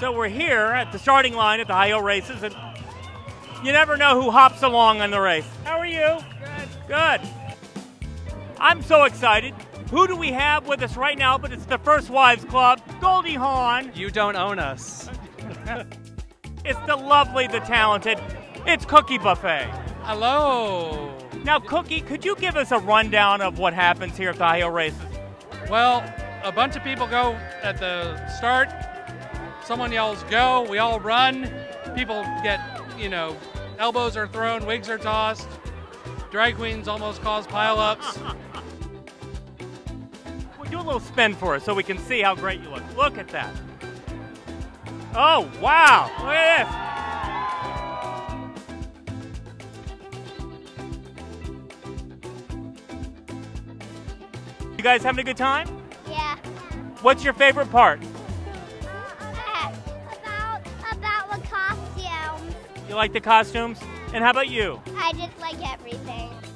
So we're here at the starting line at the high heel races, and you never know who hops along on the race. How are you? Good. Good. I'm so excited. Who do we have with us right now? But it's the First Wives Club, Goldie Hawn. You don't own us. It's the lovely, the talented. It's Cookie Buffet. Hello. Now, Cookie, could you give us a rundown of what happens here at the high heel races? Well, a bunch of people go at the start. Someone yells, go. We all run. People get, elbows are thrown, wigs are tossed. Drag queens almost cause pileups. Well, do a little spin for us so we can see how great you look. Look at that. Oh, wow. Look at this. You guys having a good time? Yeah. What's your favorite part? About the costumes. You like the costumes? And how about you? I just like everything.